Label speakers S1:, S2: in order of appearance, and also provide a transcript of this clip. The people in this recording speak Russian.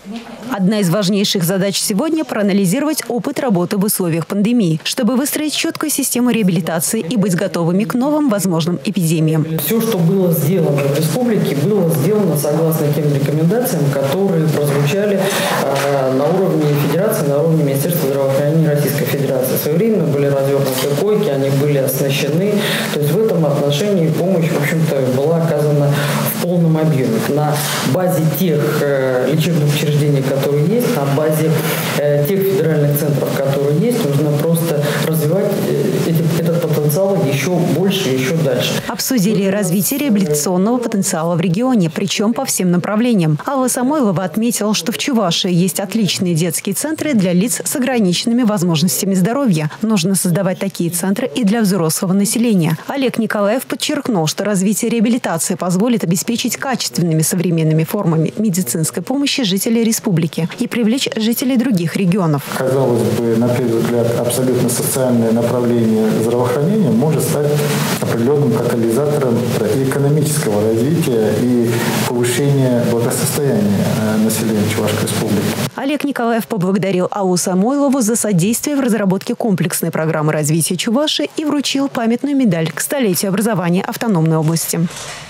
S1: Одна из важнейших задач сегодня – проанализировать опыт работы в условиях пандемии, чтобы выстроить четкую систему реабилитации и быть готовыми к новым возможным эпидемиям.
S2: Все, что было сделано в республике, было сделано согласно тем рекомендациям, которые прозвучали на уровне Федерации, на уровне Министерства здравоохранения Российской Федерации. Своевременно были развернуты койки, они были оснащены. То есть в этом отношении помощь, в общем-то, была оказана в полном объеме. На базе тех лечебных учреждений, которые есть, на базе тех федеральных центров, которые есть, нужно просто развивать этот потенциал еще больше, еще дальше.
S1: Обсудили развитие реабилитационного потенциала в регионе, причем по всем направлениям. Алла Самойлова отметила, что в Чувашии есть отличные детские центры для лиц с ограниченными возможностями здоровья. Нужно создавать такие центры и для взрослого населения. Олег Николаев подчеркнул, что развитие реабилитации позволит обеспечить качественными современными формами медицинской помощи жителей республики и привлечь жителей других регионов.
S3: Казалось бы, на первый взгляд, абсолютно социальное направление здравоохранения может стать определенным катализатором экономического развития и повышения благосостояния населения Чувашской республики.
S1: Олег Николаев поблагодарил Аллу Самойлову за содействие в разработке комплексной программы развития Чувашии и вручил памятную медаль к столетию образования автономной области.